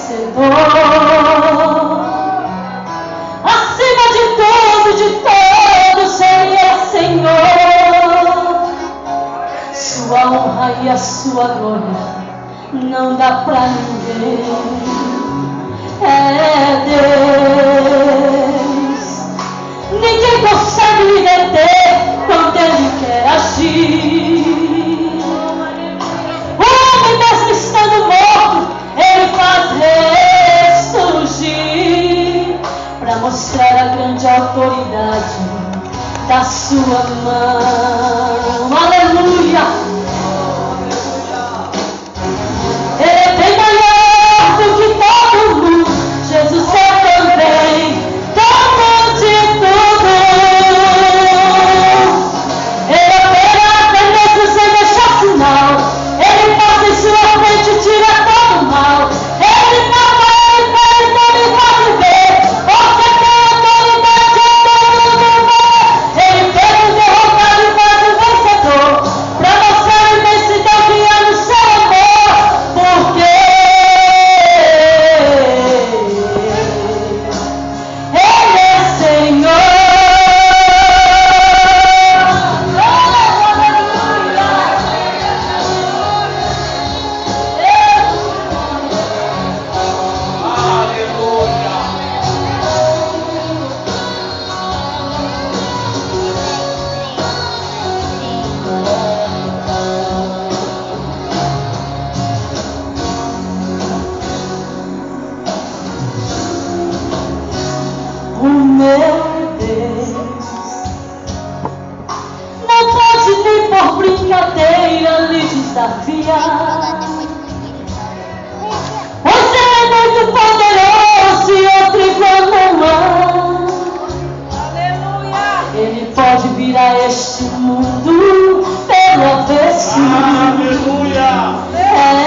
vencedor. Acima de todos, Ele é Senhor. Sua honra e a sua glória não dá pra ninguém. É Deus. Ninguém consegue lhe deter quando Ele quer agir. O homem, mesmo estando morto, Ele faz ressurgir para mostrar a grande autoridade da sua mão. Aleluia! Ele é bem maior do que todo mundo. Jesus é também dono de tudo. Ele opera até mesmo sem deixar sinal. Ele passa em sua frente e tira todo o mal. Ele mata, ele faz, ele pode ver. Você tem autoridade em todo lugar. Ele fez o derrotado e faz o vencedor. Pra mostrar a imensidão que há no seu amor. Porque Ele é Senhor. O meu Deus não pode nem por brincadeira lhe desafiar, pois Ele é muito poderoso e outro igual não há. Ele pode virar este mundo pelo avesso. É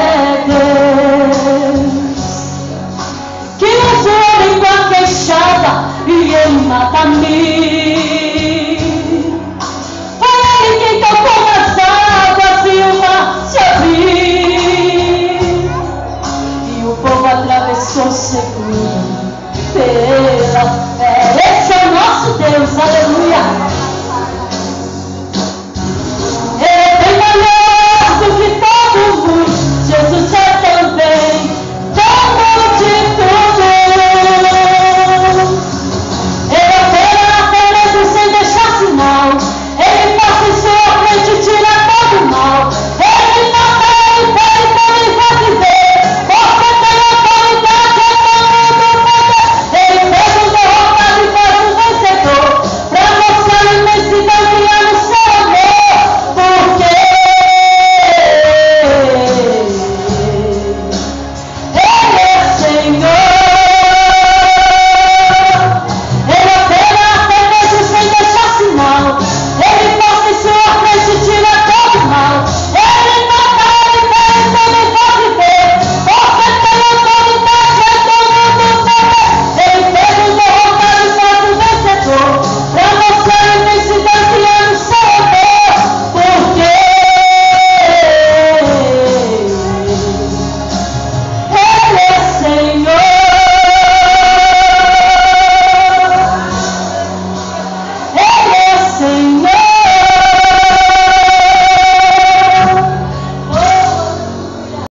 Deus que usa o homem com a queixada e Ele mata mil. Foi Ele quem tocou nas águas e o mar se abriu, e o povo atravessou seguro pela fé. Esse é o nosso Deus, aleluia.